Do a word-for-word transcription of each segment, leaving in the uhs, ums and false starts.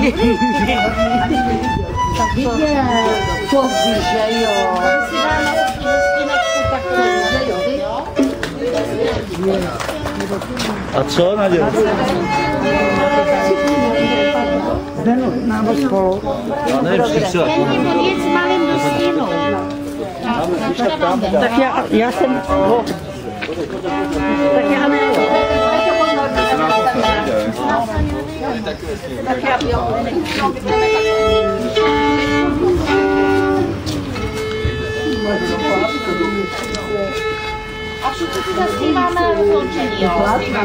Tak viděl, to ví, že jo. Si dáme hostinečku takovou, že jo? A co, Naděl? Zdenu, námo spolu. Já nevím, jestli chci. Není podjet s malým hostinou. Tak já, já jsem... Oh. Tak já ne. Tak já jo. A všichni se s tím máme rozloučení, jo?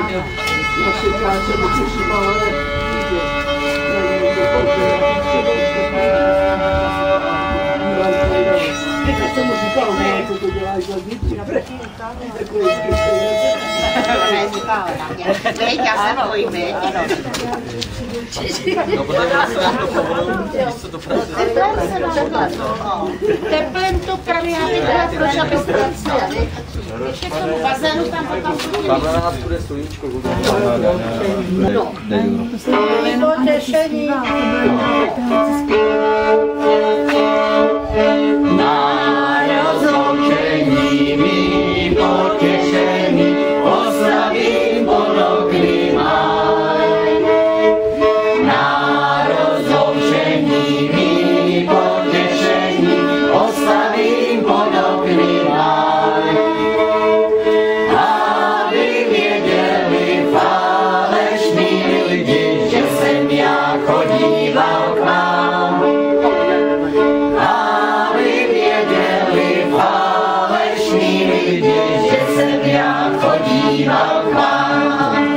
Já jsem mu říkal, ne, co to děláš za děti, Neříkala na mě. Veď, já se bojím, veď. No, protože já se nám to povolil, když se to práce. Teplem se takhle. Teplem to právě já vydala, proč aby zpracuje. Ještě k tomu bazénu tam potom bude. Tam na nás bude sluníčko. No. Potěšení. Na rozloučení mým potěšení oslavím podokrý máj. Na rozloučení mým potěšení oslavím podokrý máj. Aby věděli falešní lidi, že jsem já chodíval k vám. Aby věděli falešní lidi, že jsem já chodíval k vám.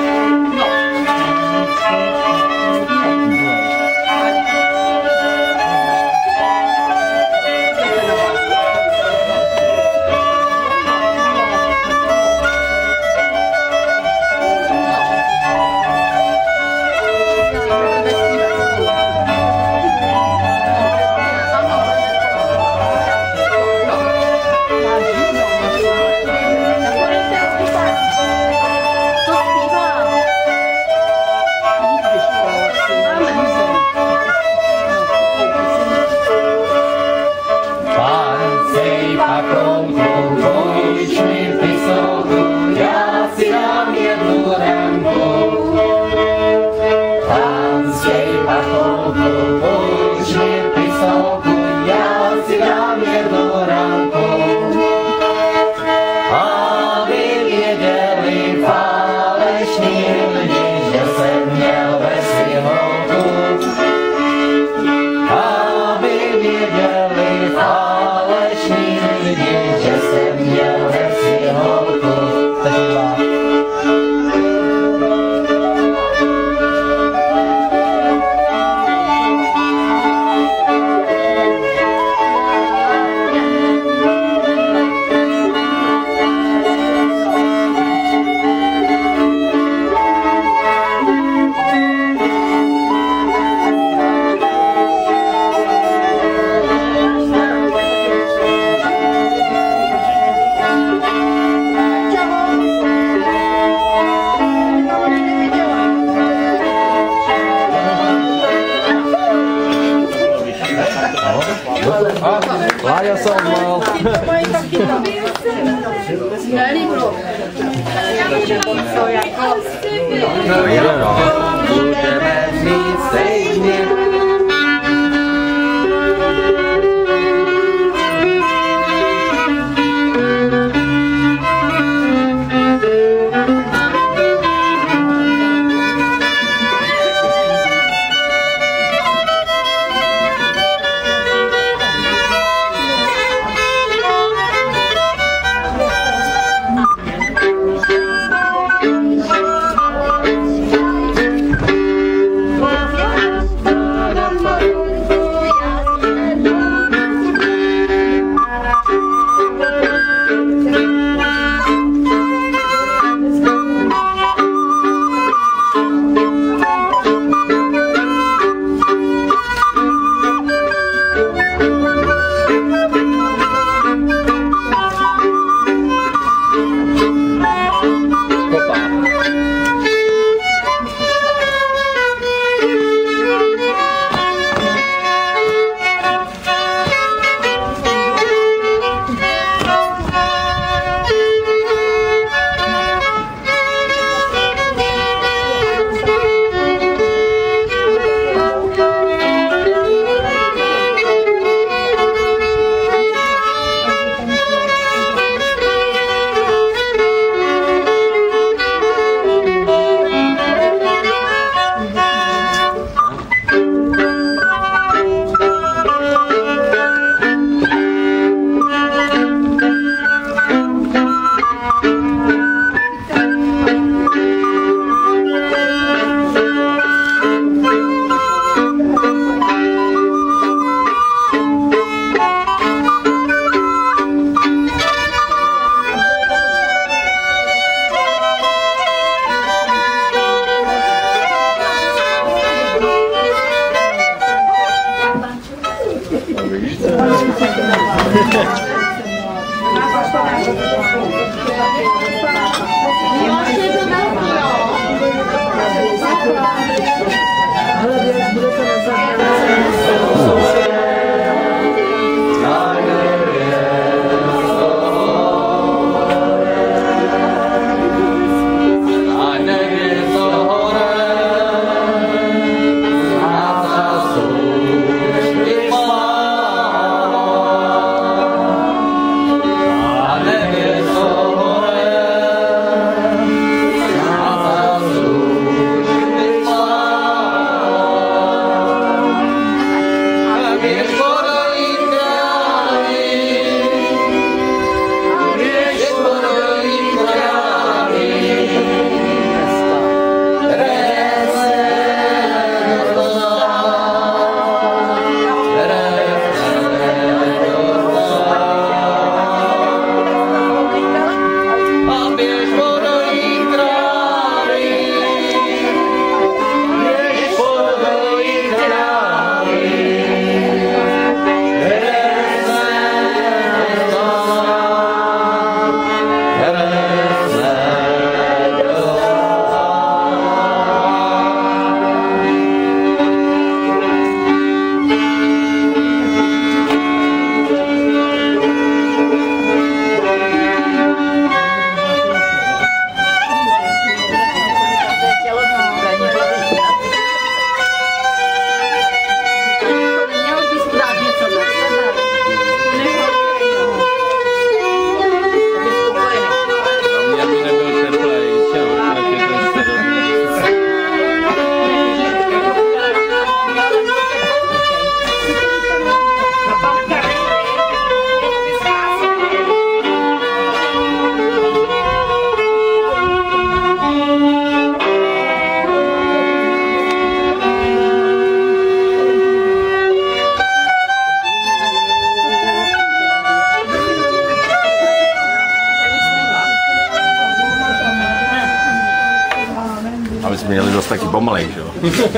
Láďa se obmal. No jo, budeme mít stejně. Aby jsme měli dost taky pomalej, že jo?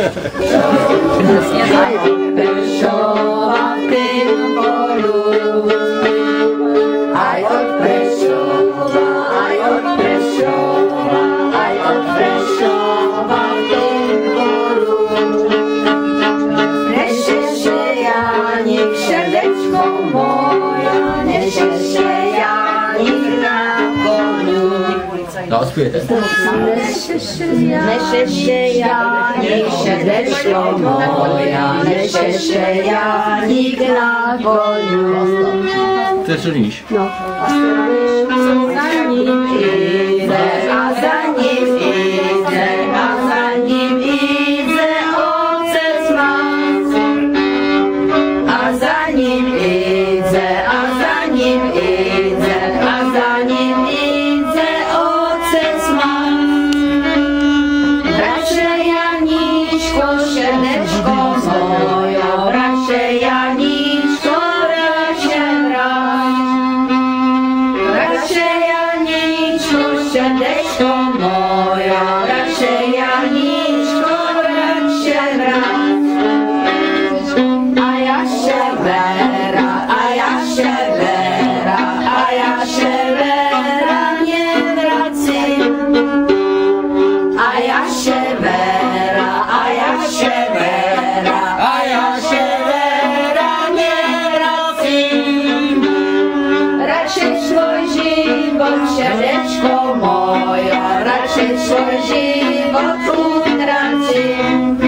No, zpějte. Nešeše Jáník, šedečko moja, nešeše Jáník na konu. To je co níž? No. Za ním jde a za ním jde a za ním jde otec má. A za ním jde a za ním jde a za ním jde otec má. Bratře Janíčko, šedečko mojo, bratře Janíčko, bratře vrát. Bratře Janíčko, šedečko mojo, bratře Janíčko, bratře vrát. A já ševera, a já ševera, a já ševera mě vracím. A já ševera, a já ševera, a já ševera mě vracím. Radši svůj život, šedečko mojo, radši svůj život utracím.